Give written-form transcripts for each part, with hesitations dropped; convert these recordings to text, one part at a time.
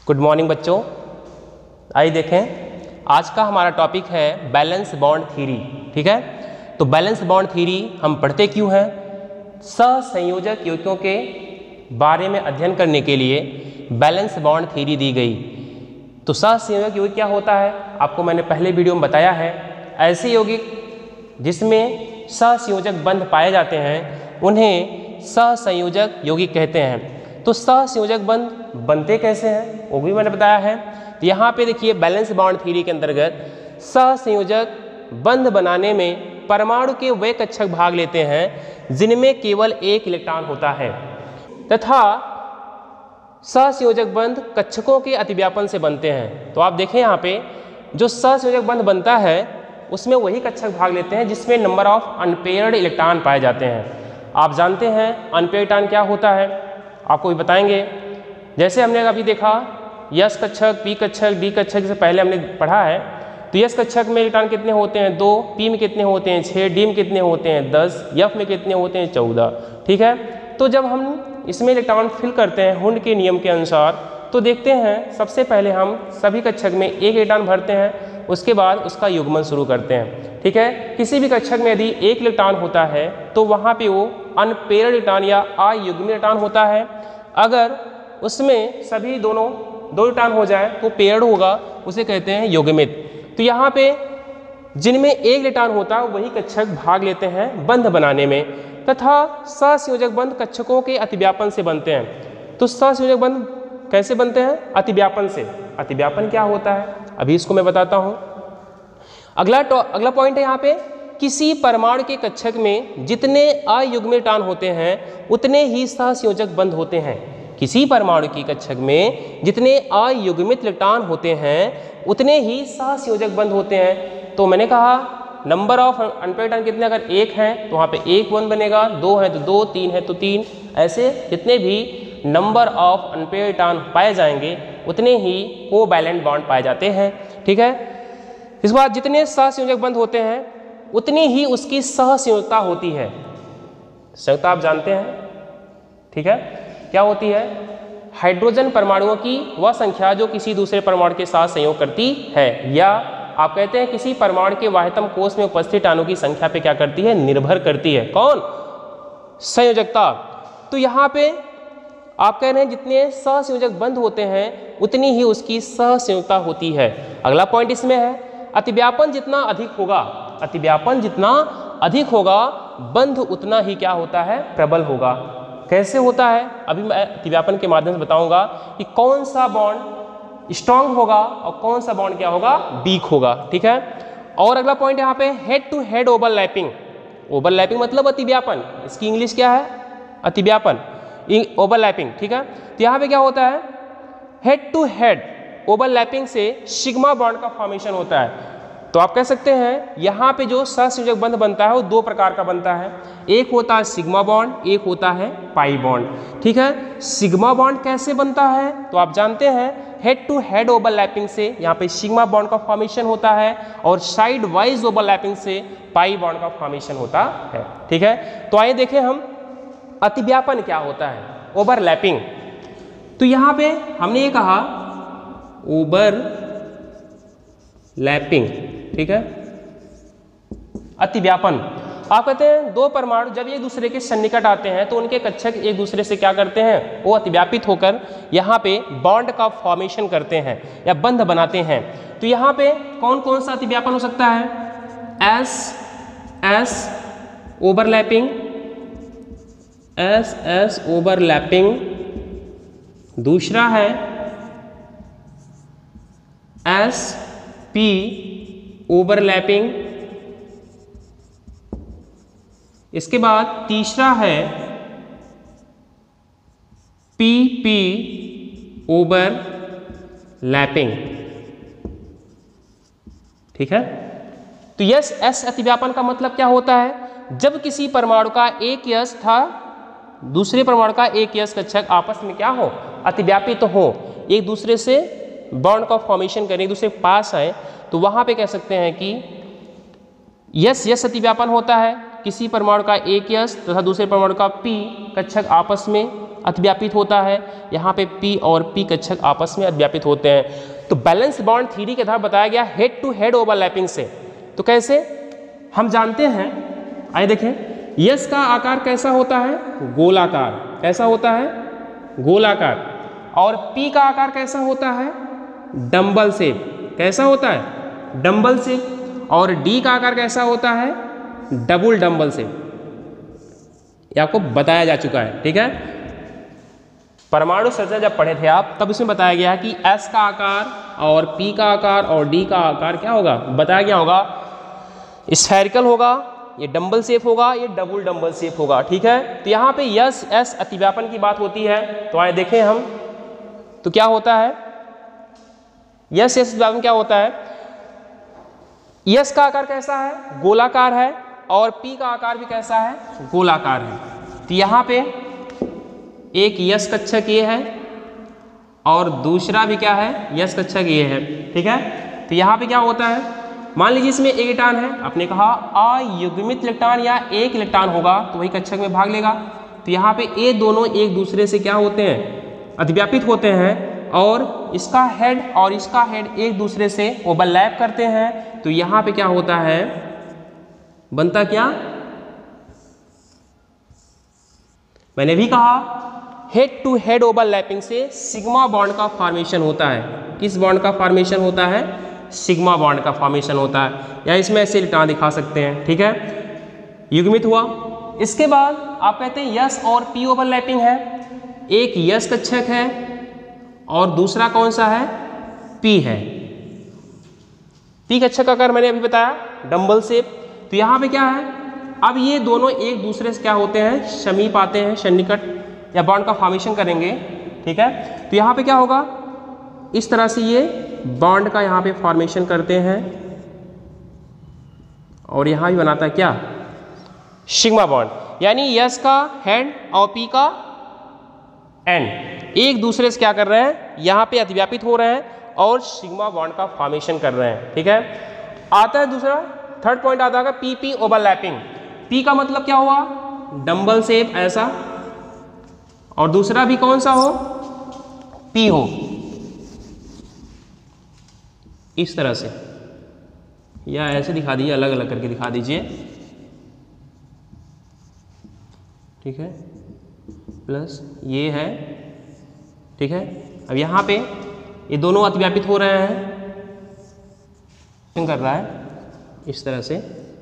Good morning बच्चों। आइए देखें, आज का हमारा टॉपिक है बैलेंस बॉन्ड थ्योरी। ठीक है, तो बैलेंस बॉन्ड थ्योरी हम पढ़ते क्यों हैं? सहसंयोजक यौगिकों के बारे में अध्ययन करने के लिए बैलेंस बॉन्ड थ्योरी दी गई। तो सहसंयोजक यौगिक क्या होता है, आपको मैंने पहले वीडियो में बताया है। ऐसे यौगिक जिसमें सहसंयोजक बंध पाए जाते हैं उन्हें सहसंयोजक यौगिक कहते हैं। तो सहसंयोजक बंध बनते कैसे हैं वो भी मैंने बताया है। तो यहाँ पे देखिए, बैलेंस बॉन्ड थ्योरी के अंतर्गत सहसंयोजक बंध बनाने में परमाणु के वे कक्षक भाग लेते हैं जिनमें केवल एक इलेक्ट्रॉन होता है, तथा सहसंयोजक बंध कक्षकों के अतिव्यापन से बनते हैं। तो आप देखें यहाँ पे जो सहसंयोजक बंध बनता है उसमें वही कक्षक भाग लेते हैं जिसमें नंबर ऑफ अनपेयर्ड इलेक्ट्रॉन पाए जाते हैं। आप जानते हैं अनपेयर्ड इलेक्ट्रॉन क्या होता है, आपको भी बताएंगे। जैसे हमने अभी देखा यस कक्षक, पी कक्षक, डी कक्षक से पहले हमने पढ़ा है। तो यस कक्षक में इलेक्ट्रॉन कितने होते हैं? 2, पी में कितने होते हैं? 6, डी में कितने होते हैं? 10, एफ में कितने होते हैं? 14। ठीक है, तो जब हम इसमें इलेक्ट्रॉन फिल करते हैं हुंड के नियम के अनुसार, तो देखते हैं सबसे पहले हम सभी कक्षक में एक इलेक्ट्रॉन भरते हैं, उसके बाद उसका युग्मन शुरू करते हैं। ठीक है, किसी भी कक्षक में यदि एक इलेक्ट्रॉन होता है तो वहाँ पे वो अनपेयर्ड इलेक्ट्रॉन या अयुग्मित इलेक्ट्रॉन होता है। अगर उसमें सभी दो इलेक्ट्रॉन हो जाए तो पेयर्ड होगा, उसे कहते हैं युग्मित। तो यहाँ पे जिनमें एक इलेक्ट्रॉन होता है वही कक्षक भाग लेते हैं बंध बनाने में, तथा सहसंयोजक बंध कक्षकों के अतिव्यापन से बनते हैं। तो सहसंयोजक बंध कैसे बनते हैं? अतिव्यापन से। अतिव्यापन क्या होता है अभी इसको मैं बताता हूँ। अगला पॉइंट है यहाँ पे, किसी परमाणु के कक्षक में जितने अयुग्मित इलेक्ट्रॉन होते हैं उतने ही सहसंयोजक बंध होते हैं। किसी परमाणु की कक्षक में जितने अयुग्मित इलेक्ट्रॉन होते हैं उतने ही सहसंयोजक बंध होते हैं। तो मैंने कहा नंबर ऑफ अनपेयर्ड इलेक्ट्रॉन कितने, अगर 1 है तो वहाँ पे 1 बंध बनेगा, 2 है तो 2, 3 है तो 3। ऐसे जितने भी नंबर ऑफ अनपेयर्ड इलेक्ट्रॉन पाए जाएंगे उतने ही कोवैलेंट बॉन्ड पाए जाते हैं। ठीक है, इस बात जितने सहसंयोजक बंध होते हैं उतनी ही उसकी सहसंयोजकता होती है। संयोजकता आप जानते हैं, ठीक है, क्या होती है? हाइड्रोजन परमाणुओं की वह संख्या जो किसी दूसरे परमाणु के साथ संयोग करती है, या आप कहते हैं किसी परमाणु के वाह्यतम कोश में उपस्थित अणु की संख्या पे क्या करती है? निर्भर करती है। कौन? संयोजकता। तो यहाँ पे आप कह रहे हैं जितने सहसंयोजक बंध होते हैं उतनी ही उसकी सहसंयोजकता होती है। अगला पॉइंट इसमें है, अतिव्यापन जितना अधिक होगा, अतिव्यापन जितना अधिक होगा बंध उतना ही क्या होता है? प्रबल होगा। कैसे होता है अभी मैं अतिव्यापन के माध्यम से बताऊंगा कि कौन सा बॉन्ड स्ट्रांग होगा और कौन सा बॉन्ड क्या होगा? वीक होगा। ठीक है, और अगला पॉइंट यहाँ पे head to head overlapping. Overlapping मतलब अतिव्यापन, इसकी इंग्लिश क्या है? अतिव्यापन, ओवरलैपिंग। ठीक है, तो यहाँ पे क्या होता है? हेड टू हेड ओवरलैपिंग से सिग्मा बॉन्ड का फॉर्मेशन होता है। तो आप कह सकते हैं यहाँ पे जो सहसंयोजक बंध बनता है वो 2 प्रकार का बनता है। एक होता है सिग्मा बॉन्ड, एक होता है पाई बॉन्ड। ठीक है, सिग्मा बॉन्ड कैसे बनता है? तो आप जानते हैं हेड टू हेड ओवरलैपिंग से यहाँ पे सिग्मा बॉन्ड का फॉर्मेशन होता है, और साइड वाइज ओवरलैपिंग से पाई बॉन्ड का फॉर्मेशन होता है। ठीक है, तो आइए देखें हम अतिव्यापन क्या होता है, ओवरलैपिंग। तो यहाँ पे हमने ये कहा ओवरलैपिंग। ठीक है, अतिव्यापन। आप कहते हैं 2 परमाणु जब एक दूसरे के सन्निकट आते हैं तो उनके कक्षक एक दूसरे से क्या करते हैं? वो अतिव्यापित होकर यहाँ पे बॉन्ड का फॉर्मेशन करते हैं या बंध बनाते हैं। तो यहाँ पे कौन कौन सा अतिव्यापन हो सकता है? S overlapping, S overlapping. दूसरा है एस पी ओवरलैपिंग। इसके बाद तीसरा है पी पी ओवरलैपिंग। ठीक है, तो यस एस अतिव्यापन का मतलब क्या होता है? जब किसी परमाणु का एक यस था दूसरे परमाणु का एक यस कक्षक आपस में क्या हो? अतिव्यापित तो हो, एक दूसरे से बॉन्ड का फॉर्मेशन करें, एक दूसरे के पास आए, तो वहां पे कह सकते हैं कि यस अतिव्यापन होता है। किसी परमाणु का एक यस तथा दूसरे परमाणु का पी कक्षक आपस में अतिव्यापित होता है, यहाँ पे P और P कक्षक आपस में अतिव्यापित होते हैं। तो बैलेंस बॉन्ड थ्योरी के आधार बताया गया हेड टू हेड ओवरलैपिंग से। तो कैसे हम जानते हैं, आइए देखें, यस का आकार कैसा होता है, गोलाकार, कैसा होता है, गोलाकार, और P का आकार कैसा होता है, डंबल शेप, कैसा होता है, डंबल शेप, और D का आकार कैसा होता है, डबल डंबल शेप। ये आपको बताया जा चुका है, ठीक है। परमाणु संरचना जब पढ़े थे आप, तब इसमें बताया गया कि S का आकार और P का आकार और D का आकार क्या होगा, बताया गया होगा, स्फेरिकल होगा, ये डंबल शेप होगा, ये डबल डंबल शेप होगा, ठीक है। तो यहाँ पे यस एस अतिव्यापन की बात होती है, तो आए देखें हम, तो क्या होता है, यस एस अतिव्यापन क्या होता है, यस का आकार कैसा है, गोलाकार है, और P का आकार भी कैसा है, गोलाकार है। तो यहाँ पे एक यस कक्षक ये है और दूसरा भी क्या है, यस कक्षक ये है, ठीक है। तो यहाँ पे क्या होता है, मान लीजिए इसमें एक इलेक्ट्रॉन है, आपने कहा अयुग्मित इलेक्ट्रॉन या एक इलेक्ट्रॉन होगा तो वही कक्षक में भाग लेगा। तो यहाँ पे ये दोनों एक दूसरे से क्या होते हैं, अतिव्यापित होते हैं, और इसका हेड और इसका हेड एक दूसरे से ओवरलैप करते हैं। तो यहाँ पे क्या होता है, बनता क्या, मैंने भी कहा हेड टू हेड ओवरलैपिंग से सिग्मा बॉन्ड का फॉर्मेशन होता है। किस बॉन्ड का फॉर्मेशन होता है, सिग्मा बॉन्ड का फॉर्मेशन होता है, या इसमें ऐसे इलेक्ट्रॉन दिखा सकते हैं, ठीक है, युग्मित हुआ। इसके बाद आप कहते हैं यस और P ओवरलैपिंग है, एक यस कक्षक है और दूसरा कौन सा है, P है। P कक्षक का आकार मैंने अभी बताया, डंबल शेप। तो यहाँ पे क्या है, अब ये दोनों एक दूसरे से क्या होते हैं, समीप आते हैं, सन्निकट या बॉन्ड का फॉर्मेशन करेंगे, ठीक है। तो यहाँ पे क्या होगा, इस तरह से ये बॉन्ड का यहाँ पे फॉर्मेशन करते हैं, और यहाँ भी बनाता है क्या, सिग्मा बॉन्ड, यानी यस का हेड और P का एंड एक दूसरे से क्या कर रहे हैं, यहाँ पे अतिव्यापित हो रहे हैं और सिग्मा बॉन्ड का फॉर्मेशन कर रहे हैं, ठीक है। आता है दूसरा, थर्ड पॉइंट आता है PP ओवरलैपिंग। P का मतलब क्या हुआ, डंबल शेप ऐसा, और दूसरा भी कौन सा हो, P हो, इस तरह से, या ऐसे दिखा दीजिए, अलग अलग करके दिखा दीजिए, ठीक है, प्लस ये है, ठीक है। अब यहाँ पे ये दोनों अतिव्यापित हो रहे हैं, कर रहा है इस तरह से,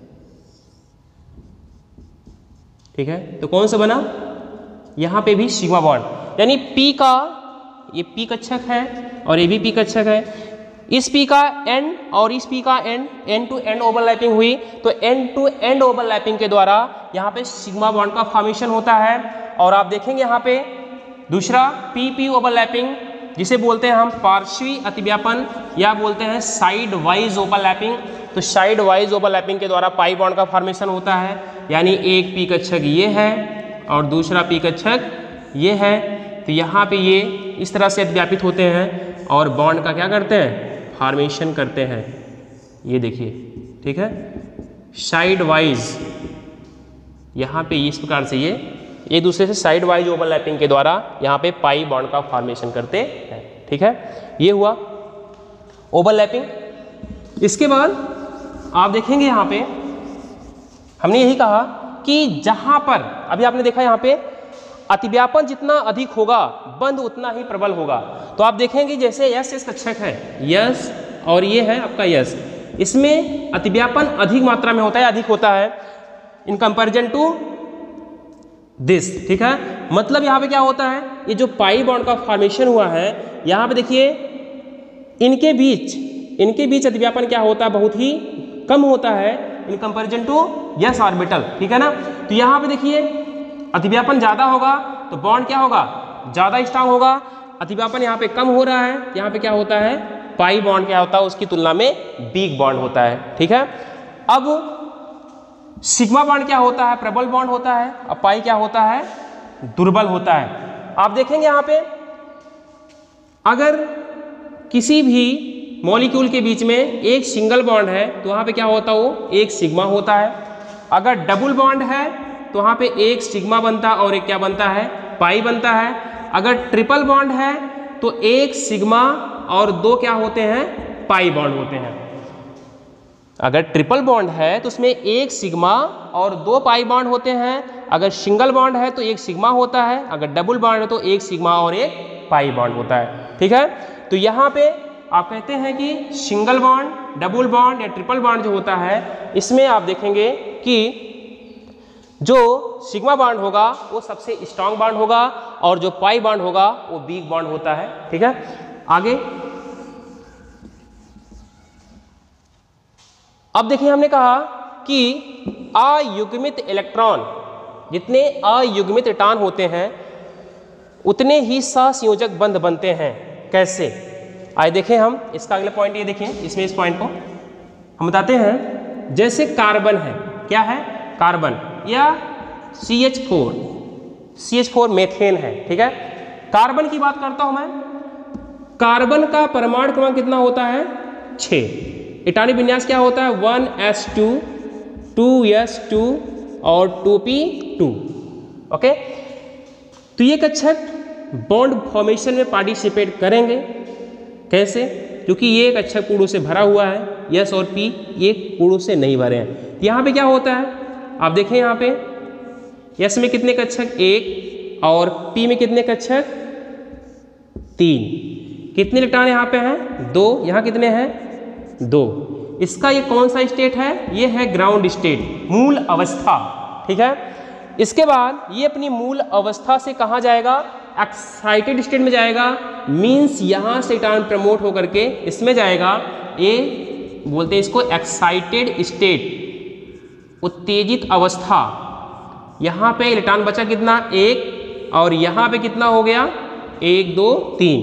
ठीक है। तो कौन सा बना, यहाँ पे भी सिग्मा बॉन्ड, यानी P का, ये P कक्षक है और ये भी P कक्षक है, इस P का एंड और इस P का एंड टू एंड ओवरलैपिंग हुई, तो एंड टू एंड ओवरलैपिंग के द्वारा यहाँ पे सिग्मा बॉन्ड का फॉर्मेशन होता है। और आप देखेंगे यहाँ पे दूसरा PP ओवरलैपिंग, जिसे बोलते हैं हम पार्श्वी अतिव्यापन या बोलते हैं साइड वाइज ओवरलैपिंग। तो साइड वाइज ओवरलैपिंग के द्वारा पाई बॉन्ड का फॉर्मेशन होता है, यानी एक P कक्षक ये है और दूसरा P कक्षक ये है। तो यहाँ पे ये इस तरह से अतिव्यापित होते हैं और बॉन्ड का क्या करते हैं, फॉर्मेशन करते हैं, ये देखिए, ठीक है, साइड वाइज, यहाँ पे इस प्रकार से ये एक दूसरे से साइड वाइज ओवरलैपिंग के द्वारा यहाँ पे पाई बॉन्ड का फॉर्मेशन करते हैं, ठीक है। ये हुआ ओवरलैपिंग। इसके बाद आप देखेंगे यहाँ पे हमने यही कहा कि जहाँ पर अभी आपने देखा यहाँ पे अतिव्यापन जितना अधिक होगा बंध उतना ही प्रबल होगा। तो आप देखेंगे जैसे यस कक्षक है, यस और ये है आपका यस, इसमें अतिव्यापन अधिक मात्रा में होता है, अधिक होता है इन कंपैरिजन टू दिस, ठीक है। मतलब यहाँ पे क्या होता है, ये जो पाई बॉन्ड का फॉर्मेशन हुआ है, यहाँ पे देखिए इनके बीच अतिव्यापन क्या होता है, बहुत ही कम होता है in comparison to S orbital, ठीक है ना। तो यहाँ पे देखिए अतिव्यापन ज़्यादा होगा तो बॉन्ड क्या होगा, ज़्यादा स्ट्रांग होगा। अतिव्यापन यहाँ पे कम हो रहा है, यहाँ पे क्या होता है, पाई बॉन्ड क्या होता है, उसकी तुलना में वीक बॉन्ड होता है, ठीक है। अब सिग्मा बॉन्ड क्या होता है, प्रबल बॉन्ड होता है, अब पाई क्या होता है, दुर्बल होता है। आप देखेंगे यहाँ पे अगर किसी भी मॉलिक्यूल के बीच में एक सिंगल बॉन्ड है तो वहाँ पे क्या होता है, वो एक सिग्मा होता है। अगर डबल बॉन्ड है तो वहाँ पे एक सिग्मा बनता है और एक क्या बनता है, पाई बनता है। अगर ट्रिपल बॉन्ड है तो एक सिग्मा और दो क्या होते हैं, पाई बॉन्ड होते हैं। अगर ट्रिपल बॉन्ड है तो उसमें एक सिग्मा और दो पाई बॉन्ड होते हैं। अगर सिंगल बॉन्ड है तो एक सिग्मा होता है, अगर डबल बॉन्ड है तो एक सिग्मा और एक पाई बॉन्ड होता है। ठीक है, तो यहाँ पे आप कहते हैं कि सिंगल बॉन्ड, डबल बॉन्ड या ट्रिपल बॉन्ड जो होता है, इसमें आप देखेंगे कि जो सिग्मा बॉन्ड होगा वो सबसे स्ट्रांग बॉन्ड होगा और जो पाई बॉन्ड होगा वो वीक बॉन्ड होता है। ठीक है, आगे अब देखिए, हमने कहा कि अयुग्मित इलेक्ट्रॉन, जितने अयुग्मित इलेक्ट्रॉन होते हैं उतने ही सहसंयोजक बंध बनते हैं। कैसे, आइए देखें हम इसका अगला पॉइंट। ये देखिए, इसमें इस पॉइंट को हम बताते हैं। जैसे कार्बन है, क्या है, कार्बन या CH4 मेथेन है। ठीक है, कार्बन की बात करता हूं मैं। कार्बन का परमाणु क्रमांक कितना होता है, 6। इलेक्ट्रॉनिक विन्यास क्या होता है, 1s2 2s2 और 2p2। ओके, तो ये कक्षक बॉन्ड फॉर्मेशन में पार्टिसिपेट करेंगे। कैसे, क्योंकि ये कक्षक कूड़ों से भरा हुआ है, यस और पी ये कूड़ों से नहीं भरे हैं। तो यहाँ पे क्या होता है, आप देखें यहाँ पे यस में कितने कक्षक, 1 और पी में कितने कक्षक, 3। कितने इलेक्ट्रॉन यहाँ पे हैं, 2। यहाँ कितने हैं, 2। इसका ये कौन सा स्टेट है, ये है ग्राउंड स्टेट, मूल अवस्था। ठीक है, इसके बाद ये अपनी मूल अवस्था से कहाँ जाएगा, एक्साइटेड स्टेट में जाएगा। मींस यहाँ से इलेक्ट्रॉन प्रमोट होकर के इसमें जाएगा, ये बोलते हैं इसको एक्साइटेड स्टेट, उत्तेजित अवस्था। यहाँ पे इलेक्ट्रॉन बचा कितना, 1 और यहाँ पे कितना हो गया, 1 2 3।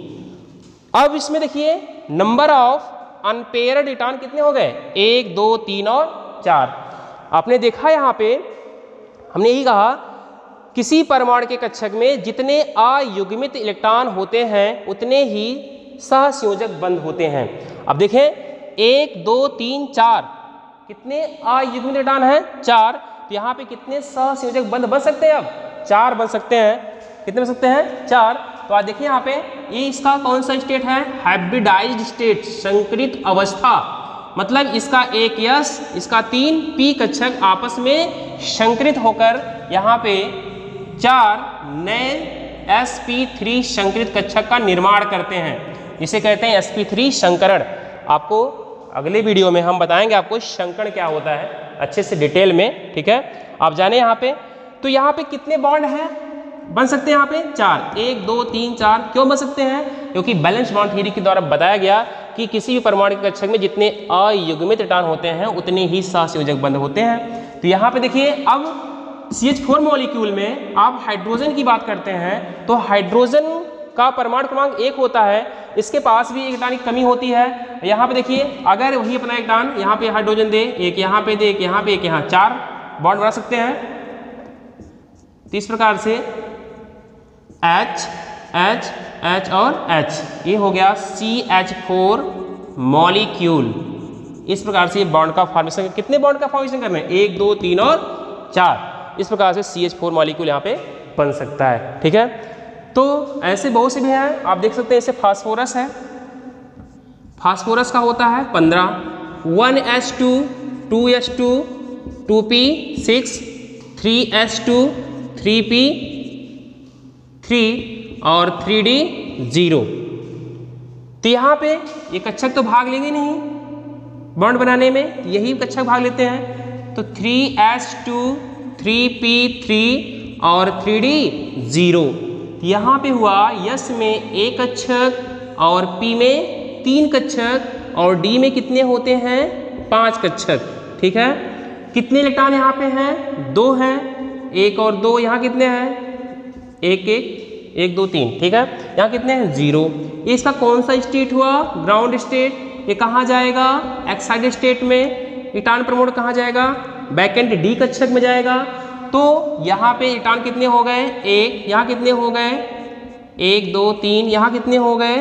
अब इसमें देखिए नंबर ऑफ अनपेयर्ड इलेक्ट्रॉन कितने हो गए, 1 2 3 और 4। आपने देखा यहाँ पे हमने यही कहा, किसी परमाणु के कक्षक में जितने अयुग्मित इलेक्ट्रॉन होते हैं उतने ही सहसंयोजक बंध होते हैं। अब देखें 1 2 3 4 कितने अयुग्मित इलेक्ट्रॉन हैं, 4। तो यहाँ पे कितने सहसंयोजक बंध बन सकते हैं, अब 4 बन सकते हैं। कितने बन सकते हैं, 4। तो आज देखिए यहाँ पे ये इसका कौन सा स्टेट है, हाइब्रिडाइज्ड स्टेट, संकरित अवस्था। मतलब इसका 1 यस, इसका 3 पी कक्षक आपस में संकरित होकर यहाँ पे 4 नए sp3 संकरित कक्षक का निर्माण करते हैं, जिसे कहते हैं sp3 संकरण। आपको अगले वीडियो में हम बताएंगे आपको संकरण क्या होता है अच्छे से डिटेल में। ठीक है, आप जाने यहाँ पे। तो यहाँ पे कितने बॉन्ड हैं, बन सकते हैं यहाँ पे 4, 1 2 3 4। क्यों बन सकते हैं, क्योंकि बैलेंस बॉन्ड थ्योरी के द्वारा बताया गया कि किसी भी परमाणु के कक्षक में जितने अयुग्मित इलेक्ट्रॉन होते हैं उतने ही सहसंयोजक बंध होते हैं। तो यहाँ पे देखिए, अब CH4 मॉलिक्यूल में आप हाइड्रोजन की बात करते हैं तो हाइड्रोजन का परमाणु क्रमांक 1 होता है, इसके पास भी एक इलेक्ट्रॉन की कमी होती है। यहाँ पे देखिए, अगर वही अपना इलेक्ट्रॉन यहाँ पे हाइड्रोजन दे, एक यहाँ पे दे, एक यहाँ पे, एक यहाँ, 4 बॉन्ड बना सकते हैं। तो इस प्रकार से H H H और H, ये हो गया CH4 मॉलिक्यूल। इस प्रकार से बॉन्ड का फॉर्मेशन, कितने बॉन्ड का फॉर्मेशन करना है, 1 2 3 और 4। इस प्रकार से CH4 मॉलिक्यूल यहाँ पे बन सकता है। ठीक है, तो ऐसे बहुत से भी हैं, आप देख सकते हैं। जैसे फास्फोरस है, फास्फोरस का होता है 15, 1s2 2s2 2p6 3s2 3p3 और 3d0। तो यहाँ पे ये कक्षक तो भाग लेंगे नहीं बॉन्ड बनाने में, यही कक्षक भाग लेते हैं। तो 3s2 3p3 और 3d0। यहाँ पे हुआ यस में 1 कक्षक और पी में 3 कक्षक और डी में कितने होते हैं, 5 कक्षक। ठीक है, कितने इलेक्ट्रॉन यहाँ पे हैं, 2 हैं, 1 और 2। यहाँ कितने हैं, 1 1 1 2 3। ठीक है, यहाँ कितने हैं, 0। ये इसका कौन सा स्टेट हुआ, ग्राउंड स्टेट। ये कहाँ जाएगा, एक्साइटेड स्टेट में। इलेक्ट्रॉन प्रमोट कहाँ जाएगा, बैकेंट डी कक्षक में जाएगा। तो यहाँ पे इलेक्ट्रॉन कितने हो गए, 1। यहाँ कितने हो गए, 1 2 3। यहाँ कितने हो गए,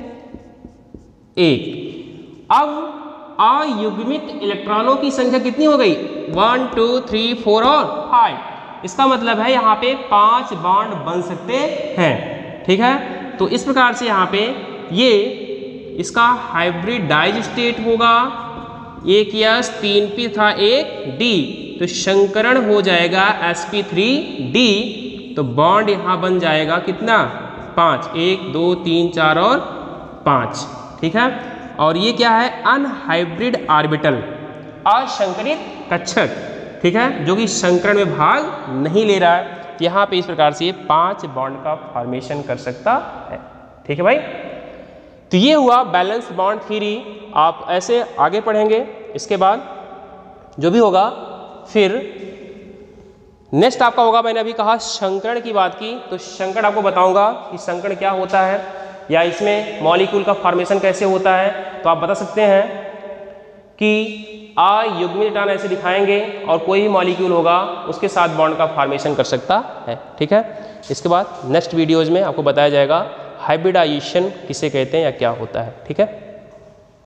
1। अब अयुग्मित इलेक्ट्रॉनों की संख्या कितनी हो गई, 1 2 3 4 और 5। इसका मतलब है यहाँ पे 5 बॉन्ड बन सकते हैं। ठीक है, तो इस प्रकार से यहाँ पे ये इसका हाइब्रिडाइज स्टेट होगा। एक यस 3p था एक d, तो संकरण हो जाएगा sp3d। तो बॉन्ड यहाँ बन जाएगा कितना 5, 1 2 3 4 और 5। ठीक है, और ये क्या है अनहाइब्रिड ऑर्बिटल, असंकरित कक्षक। ठीक है, जो कि संकरण में भाग नहीं ले रहा है। यहाँ पे इस प्रकार से 5 बॉन्ड का फॉर्मेशन कर सकता है। ठीक है भाई, तो ये हुआ बैलेंस बॉन्ड थ्योरी। आप ऐसे आगे पढ़ेंगे, इसके बाद जो भी होगा फिर नेक्स्ट आपका होगा, मैंने अभी कहा संकरण की बात की, तो संकरण आपको बताऊंगा कि संकरण क्या होता है या इसमें मॉलिक्यूल का फॉर्मेशन कैसे होता है। तो आप बता सकते हैं कि अयुग्मित इलेक्ट्रॉन ऐसे दिखाएंगे और कोई भी मॉलिक्यूल होगा उसके साथ बॉन्ड का फॉर्मेशन कर सकता है। ठीक है, इसके बाद नेक्स्ट वीडियोज में आपको बताया जाएगा हाइब्रिडाइजेशन किसे कहते हैं या क्या होता है। ठीक है।